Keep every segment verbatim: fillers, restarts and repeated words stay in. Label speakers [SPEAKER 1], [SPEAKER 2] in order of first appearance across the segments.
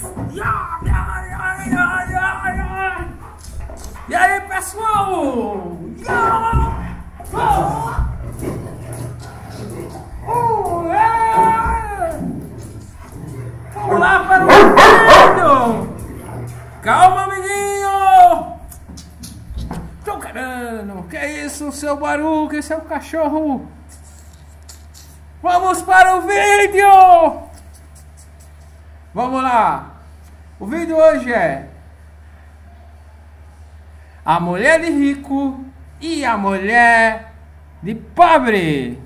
[SPEAKER 1] E aí, pessoal? Vamos lá para o vídeo! Calma, amiguinho! Tô querendo! Que é isso, seu barulho? Que seu cachorro? Vamos para o vídeo! Vamos lá! O vídeo hoje é a mulher de rico e a mulher de pobre.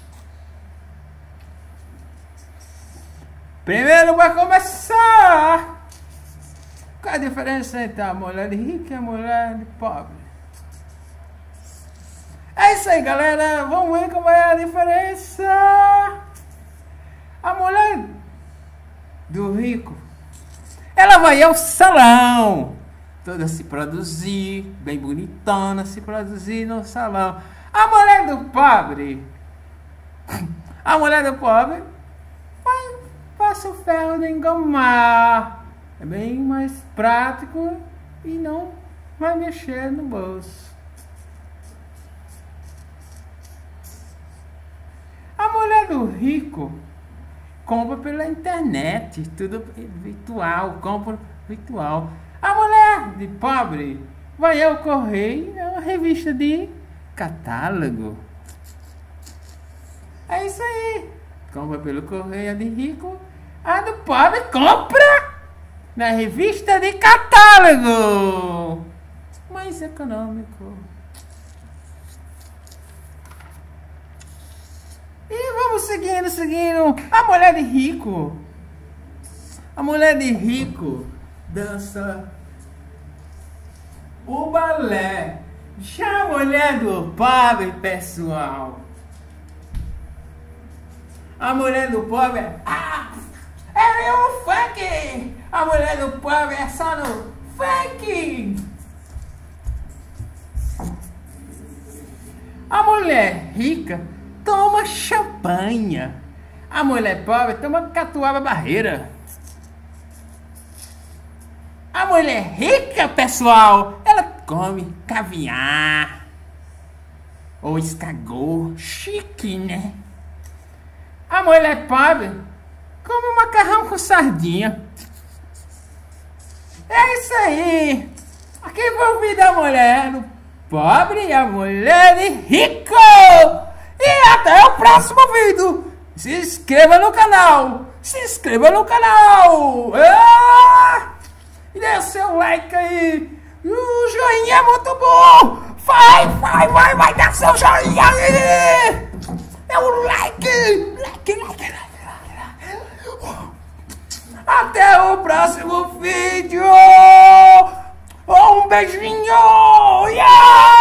[SPEAKER 1] Primeiro vai começar. Qual a diferença entre a mulher de rico e a mulher de pobre? É isso aí, galera. Vamos ver como é a diferença. A mulher do rico, ela vai ao salão, toda se produzir, bem bonitona, se produzir no salão. A mulher do pobre, a mulher do pobre vai, passa o ferro de engomar. É bem mais prático e não vai mexer no bolso. A mulher do rico compra pela internet, tudo virtual, compra virtual. A mulher de pobre vai ao correio, é uma revista de catálogo. É isso aí. Compra pelo correio, a de rico. A do pobre compra na revista de catálogo. Mais econômico. E vamos seguindo, seguindo. A mulher de rico. A mulher de rico dança o balé. Já a mulher do pobre, pessoal. A mulher do pobre é... Ah, é o funk. A mulher do pobre é só no funk. A mulher rica toma champanhe. A mulher pobre toma catuaba barreira. A mulher rica, pessoal, ela come caviar ou escargot, chique, né? A mulher pobre come macarrão com sardinha. É isso aí. Aqui foi o vídeo da mulher do pobre e a mulher de rico. E até o próximo vídeo. Se inscreva no canal. Se inscreva no canal. Ah! E dê o seu like aí. E o joinha é muito bom. Vai, vai, vai, vai dar seu joinha aí. É o like. Like, like, like, like. Até o próximo vídeo. Um beijinho. Yeah!